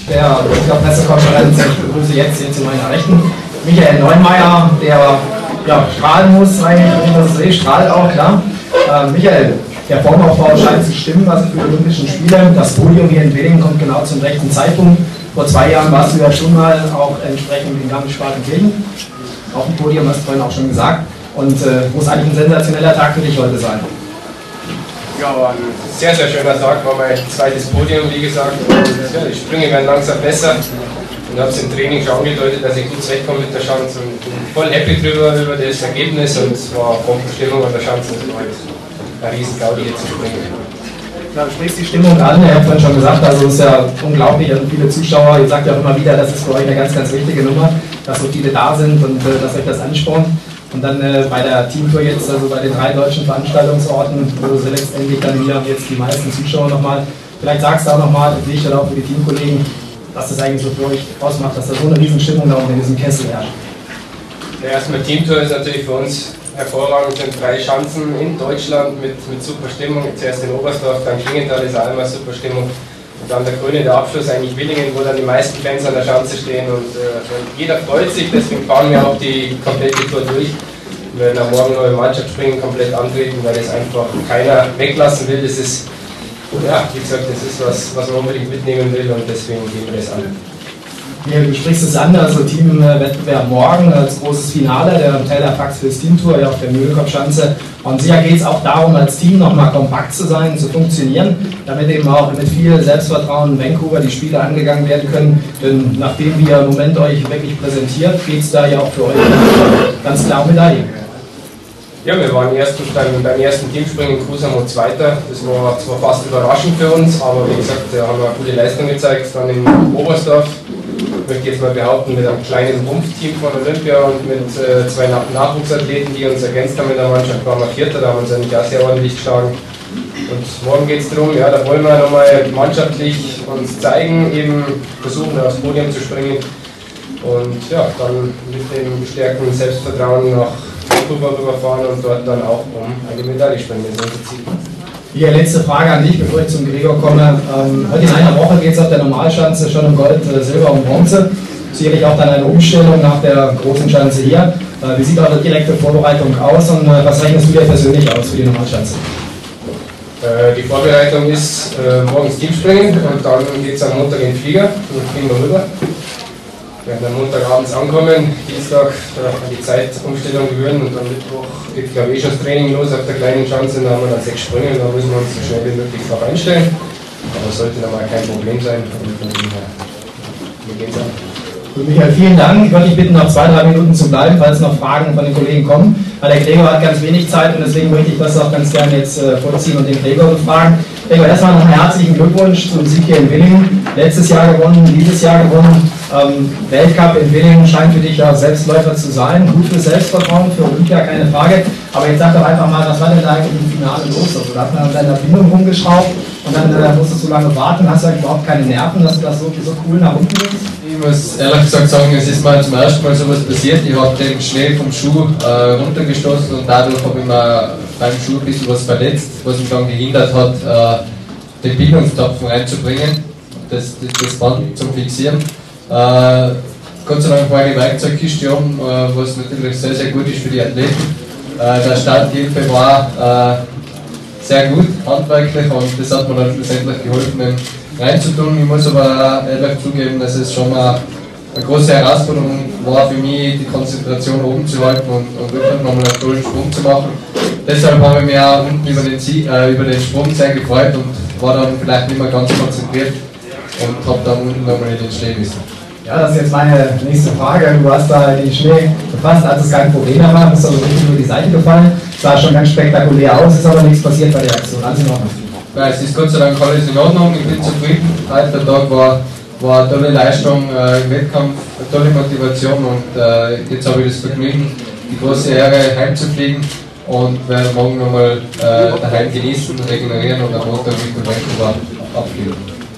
der Pressekonferenz. Ich begrüße jetzt hier zu meiner Rechten Michael Neumeier, der ja, strahlen muss eigentlich, wenn ich das sehe, strahlt auch, klar. Michael, der Formaufbau scheint zu stimmen, also für die Olympischen Spiele. Das Podium hier in Villingen kommt genau zum rechten Zeitpunkt. Vor 2 Jahren warst du ja schon mal auch entsprechend in Garmisch-Partenkirchen. Auf dem Podium, hast du vorhin auch schon gesagt. Und muss eigentlich ein sensationeller Tag für dich heute sein. Ja, war ein sehr, sehr schöner Tag, war mein zweites Podium, wie gesagt. Und, ja, die Sprünge werden langsam besser. Und habe es im Training schon angedeutet, dass ich gut zurechtkomme mit der Schanze. Und bin voll happy drüber, über das Ergebnis. Und es war Bombenstimmung an der Schanze. Und es war eine riesen Gaudi hier zu springen. Ja, du sprichst die Stimmung an, ihr habt vorhin schon gesagt, also es ist ja unglaublich, also viele Zuschauer, ihr sagt ja auch immer wieder, das ist für euch eine ganz, ganz wichtige Nummer, dass so viele da sind und dass euch das anspornt. Und dann bei der Teamtour jetzt, also bei den 3 deutschen Veranstaltungsorten, wo sie letztendlich dann hier jetzt die meisten Zuschauer nochmal, vielleicht sagst du auch nochmal für dich oder auch für die Teamkollegen, was das eigentlich so für euch ausmacht, dass da so eine riesen Stimmung da unten in diesem Kessel herrscht. Ja, erstmal Teamtour ist natürlich für uns hervorragend, sind 3 Schanzen in Deutschland mit super Stimmung. Zuerst in Oberstdorf, dann Klingenthal ist auch immer super Stimmung. Und dann der grüne, der Abschluss eigentlich Villingen, wo dann die meisten Fans an der Schanze stehen. Und jeder freut sich, deswegen fahren wir auch die komplette Tour durch. Wir werden am Morgen noch im Mannschaftsspringen komplett antreten, weil das einfach keiner weglassen will. Das ist, ja, wie gesagt, das ist was man unbedingt mitnehmen will und deswegen gehen wir das an. Ja, du sprichst es an, also Teamwettbewerb morgen als großes Finale der Taylor-Fax fürs Teamtour ja auf der Mühlenkopfschanze. Und sicher geht es auch darum, als Team nochmal kompakt zu sein, zu funktionieren, damit eben auch mit viel Selbstvertrauen in Vancouver die Spiele angegangen werden können. Denn nachdem wir im Moment euch wirklich präsentiert, geht es da ja auch für euch ganz klar um Medaillen. Ja, wir waren beim ersten Teamspringen in Kusamo Zweiter. Das war zwar fast überraschend für uns, aber wie gesagt, wir haben eine gute Leistung gezeigt. Dann in Oberstdorf, ich möchte jetzt mal behaupten, mit einem kleinen Rumpfteam von Olympia und mit 2 Nachwuchsathleten, die uns ergänzt haben in der Mannschaft, waren wir Vierter, da haben wir uns eigentlich auch sehr ordentlich geschlagen. Und morgen geht es darum, ja, da wollen wir nochmal mannschaftlich uns zeigen, eben versuchen aufs Podium zu springen und ja, dann mit dem gestärkten Selbstvertrauen nach Vancouver rüberfahren und dort dann auch um eine Medaille springen. Das ist unser Ziel. Hier, letzte Frage an dich, bevor ich zum Gregor komme. Heute in einer Woche geht es auf der Normalschanze schon um Gold, Silber und Bronze. Sicherlich auch dann eine Umstellung nach der großen Schanze hier. Wie sieht eure direkte Vorbereitung aus und was rechnest du dir persönlich aus für die Normalschanze? Die Vorbereitung ist morgens Teamspringen und dann geht es am Montag in den Flieger und fliegen wir rüber. Wir werden am Montagabends ankommen, Dienstag an die Zeitumstellung gewöhnen und am Mittwoch geht glaube ich schon das Training los auf der kleinen Schanze, da haben wir dann 6 Sprünge und da müssen wir uns so schnell wie möglich darauf einstellen. Aber das sollte dann mal kein Problem sein und wir gehen es an. Michael, vielen Dank. Ich würde dich bitten, noch 2-3 Minuten zu bleiben, falls noch Fragen von den Kollegen kommen. Weil der Gregor hat ganz wenig Zeit und deswegen möchte ich das auch ganz gerne jetzt vorziehen und den Gregor befragen. Gregor, erstmal noch einen herzlichen Glückwunsch zum Sieg hier in Villingen. Letztes Jahr gewonnen, dieses Jahr gewonnen. Weltcup in Villingen scheint für dich ja Selbstläufer zu sein. Gut für Selbstvertrauen, für Olympia, keine Frage. Aber jetzt sag doch einfach mal, was war denn da eigentlich im Finale los? Also, da hat man an deiner Bindung rumgeschraubt und dann musstest du lange warten. Hast du eigentlich überhaupt keine Nerven, dass du das so cool nach unten bringst? Ich muss ehrlich gesagt sagen, es ist mir zum ersten Mal sowas passiert. Ich habe den Schnee vom Schuh runtergestoßen und dadurch habe ich mir beim Schuh ein bisschen was verletzt, was mich dann gehindert hat, den Bindungstapfen reinzubringen, das Band zum Fixieren. Gott sei Dank war eine Werkzeugkiste oben, was natürlich sehr, sehr gut ist für die Athleten. Der Starthilfe war sehr gut, handwerklich, und das hat mir dann schlussendlich geholfen, reinzutun. Ich muss aber ehrlich zugeben, dass es schon mal eine große Herausforderung war für mich, die Konzentration oben zu halten und wirklich nochmal einen tollen Sprung zu machen. Deshalb habe ich mich auch unten über den Sprung sehr gefreut und war dann vielleicht nicht mehr ganz konzentriert und habe dann unten nochmal in den Schnee müssen. Ja, das ist jetzt meine nächste Frage. Du hast da in den Schnee gefasst, als es kein Problem mehr war, bist also richtig über die Seite gefallen. Sah schon ganz spektakulär aus, ist aber nichts passiert bei der Aktion. Alles in Ordnung. Ja, es ist Gott sei Dank alles in Ordnung, ich bin zufrieden. Heute der Tag war eine tolle Leistung im Wettkampf, eine tolle Motivation und jetzt habe ich das Vergnügen, die große Ehre heimzufliegen und werde morgen nochmal daheim genießen, regenerieren und am Montag Richtung Vancouver abfliegen.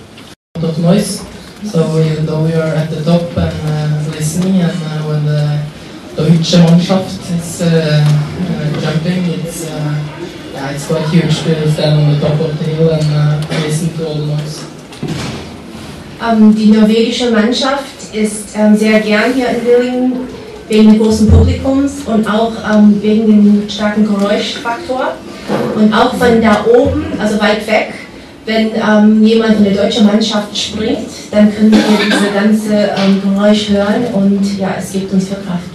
So even though we are at the top and listening, and when the Deutsche Mannschaft is jumping, it's quite huge to stand on the top of the hill and listen to all the noise. Die norwegische Mannschaft ist sehr gern hier in Willingen, wegen des großen Publikums und auch wegen dem starken Geräuschfaktor. Und auch von da oben, also weit weg, wenn jemand von der deutschen Mannschaft springt, dann können wir diese ganze Geräusch hören und ja, es gibt uns viel Kraft.